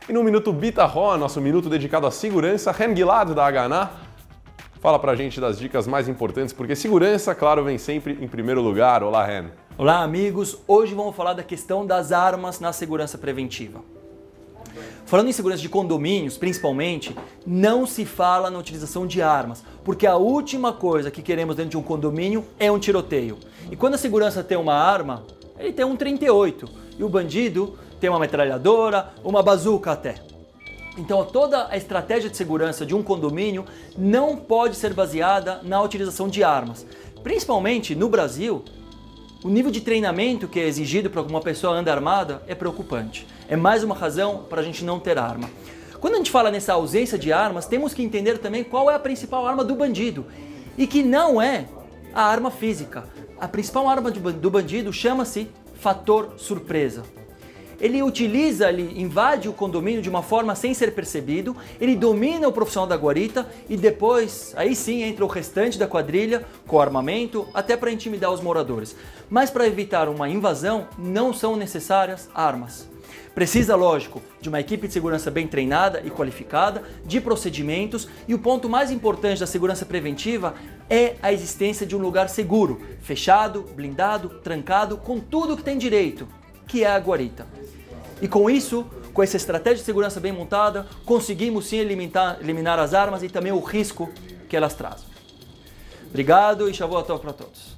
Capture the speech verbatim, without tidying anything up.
E no Minuto Bitarró, nosso minuto dedicado à segurança, Ren Gilad da Haganah fala pra gente das dicas mais importantes, porque segurança, claro, vem sempre em primeiro lugar. Olá, Ren. Olá, amigos. Hoje vamos falar da questão das armas na segurança preventiva. Falando em segurança de condomínios, principalmente, não se fala na utilização de armas, porque a última coisa que queremos dentro de um condomínio é um tiroteio. E quando a segurança tem uma arma, ele tem um trinta e oito, e o bandido tem uma metralhadora, uma bazuca até. Então toda a estratégia de segurança de um condomínio não pode ser baseada na utilização de armas. Principalmente no Brasil, o nível de treinamento que é exigido para que uma pessoa ande armada é preocupante. É mais uma razão para a gente não ter arma. Quando a gente fala nessa ausência de armas, temos que entender também qual é a principal arma do bandido. E que não é a arma física. A principal arma do bandido chama-se fator surpresa. Ele utiliza, ele invade o condomínio de uma forma sem ser percebido, ele domina o profissional da guarita e depois, aí sim, entra o restante da quadrilha com armamento, até para intimidar os moradores. Mas para evitar uma invasão, não são necessárias armas. Precisa, lógico, de uma equipe de segurança bem treinada e qualificada, de procedimentos, e o ponto mais importante da segurança preventiva é a existência de um lugar seguro, fechado, blindado, trancado, com tudo que tem direito, que é a guarita. E com isso, com essa estratégia de segurança bem montada, conseguimos sim eliminar, eliminar as armas e também o risco que elas trazem. Obrigado e Shavuot Tov para todos.